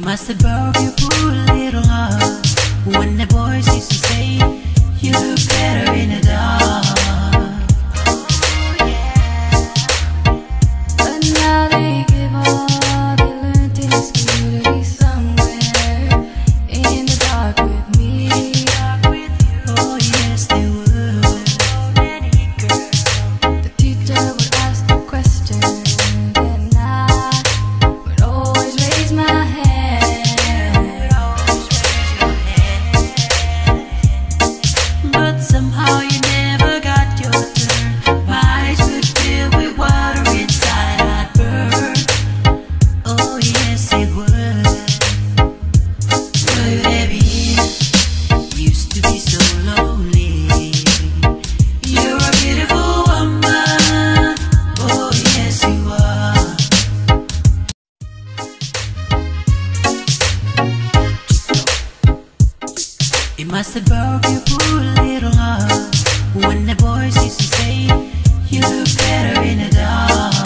must have broke your poor little heart when the boys used to say you look better in the dark. Oh yeah. But now they give up. They learned in school to be somewhere in the dark with me. Oh yes they would. The teacher would ask the question, and I would always raise my hand. But somehow you never got your turn. My eyes would fill with water inside, I'd burn. Oh yes it would. Would it be? Used to be so lonely. You're a beautiful woman. Oh yes you are. It must have broke your poor little heart when the boys used to say you look better in the dark.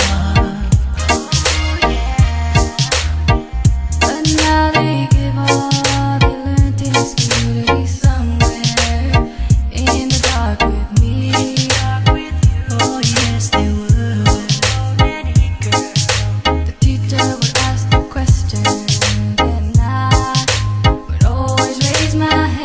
Oh yeah. But now they give up. They learned in school to be somewhere in the dark with me. Oh yes they would. The teacher would ask the question, and I would always raise my hand.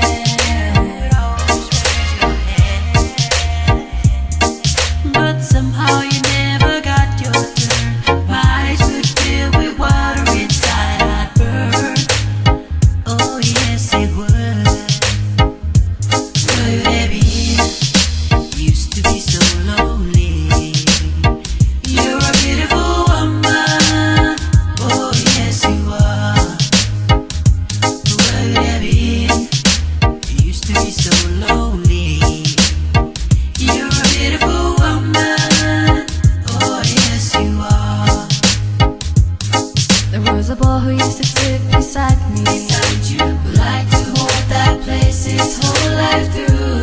But somehow you never got your turn. My eyes would fill with water inside, I'd burn. Oh yes it would. Would it be? Used to be so lonely. You're a beautiful woman. Oh yes you are. Would it be? Used to be so lonely. You're a beautiful woman. Oh yes you are. There was a boy who used to sit beside me, Who like to hold that place his whole life through.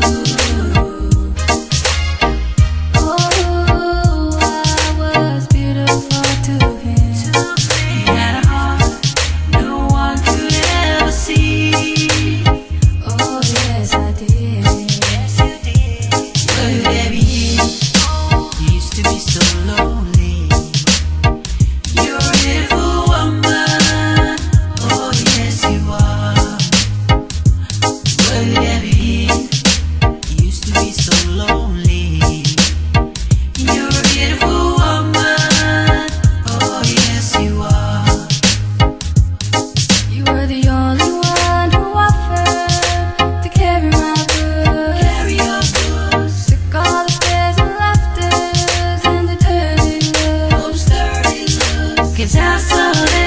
oh, I was beautiful to him. He had a heart no one could ever see. Oh yes I did. Yes you did. Would it be? You used to be so lonely. You're a beautiful woman. Oh yes you are. Would it be? You used to be so lonely. You're a beautiful woman. Oh yes you are. You were the only one who offered to carry my books. Carry your books. Took all the stairs and laughters and the dirty looks. Those dirty looks. 'Cause I saw that